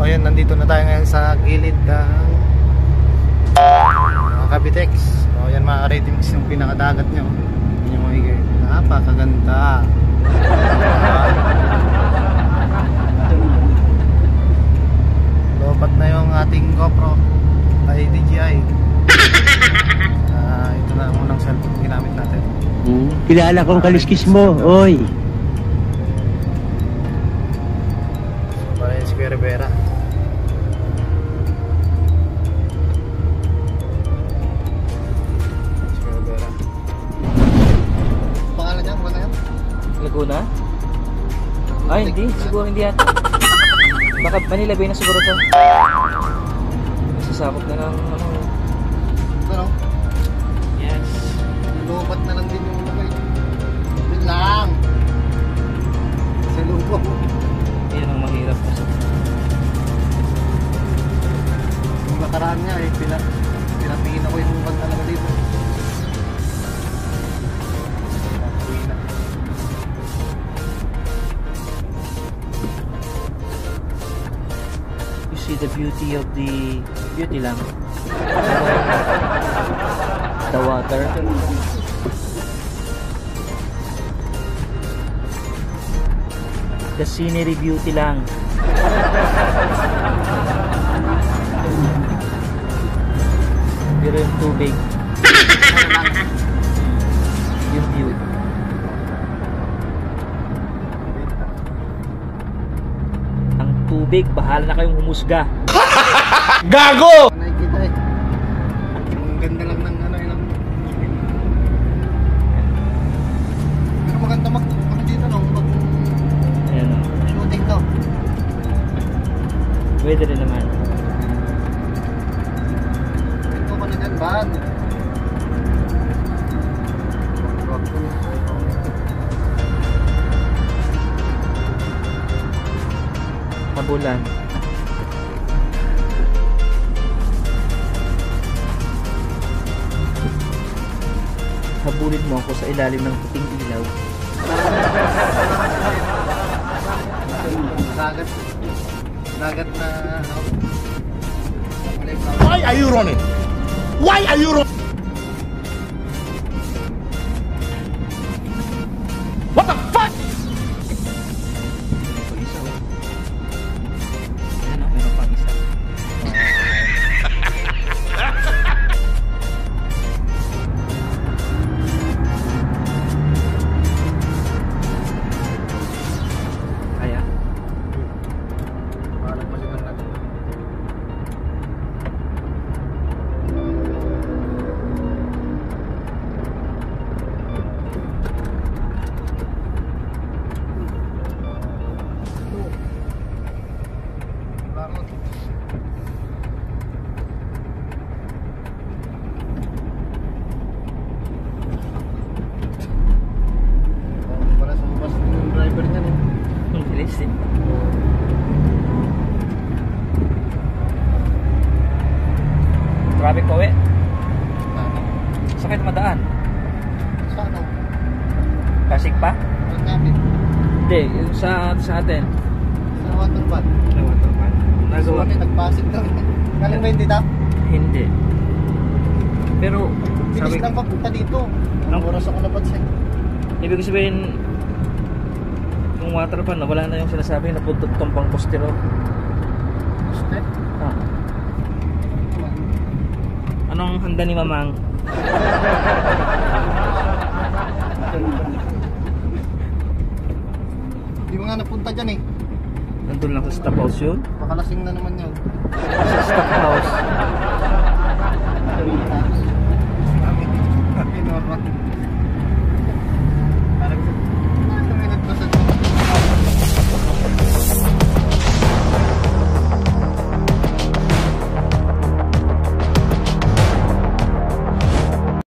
ngayon nandito na tayo ngayon sa gilid ng Cavitex. So yan mga ka-ready-mix yung pinakadagat nyo. Yun yung mga napakaganda. Lobat na yung ating GoPro ay DJI. Ito na ang unang cellphone ginamit natin. Kilala kong kaliskis mo, oy. Para yung Square Vera. Square Vera. Pangalan niya? Ano yan? Laguna? Ay, hindi. Siguro hindi yata. Baka Manila Bay na siguro to. Sasakop na ng ano. Ano? Yes. Lupat na lang din yung lagay. Yun lang. Sa lubong. Yan ang mahirap kasi. Yung nakaraan niya eh, pinapingin ako yung bag talaga dito. You see the beauty of the beauty lang. The water. The scenery beauty lang. Pero yung tubig. Yung view. Ang tubig, bahala na kayong humusga. Gago! Nakikita eh. Ang ganda lang ng ano ilang. Pero maganda mag dito no, mag Ayan o. shooting to. Pwede rin naman. Ito ka na dyan, ban. Tabulan. Habulin mo ako sa ilalim ng puting ilaw. Dagat. Dagat na ano. Why are you running? Why are you running? What the fuck? Isa o. Ayan o, meron pang isa. Kaya. Parang maliban natin. Parang para sa bus yung driver niya eh. Ang bilis eh. Traffic pa uwi. Saan kayo tumadaan? Sa ano? Pasig pa? Ang namin. Hindi, yung sa atin. Sa waterpad. Sa waterpad. So kami nagpasig daw. Galing ba hindi ta? Hindi. Pero, Bilis sabi, lang papunta dito. Ang Ang- oras ako napansin. ibig sabihin, yung waterpad na wala na yung sinasabi na puntot tumpang postero. Step. Ah. Anong handa ni Mamang? Hindi mo nga napunta dyan eh. Nandun lang sa stop house yun? Makalasing na naman yun. Sa stop house.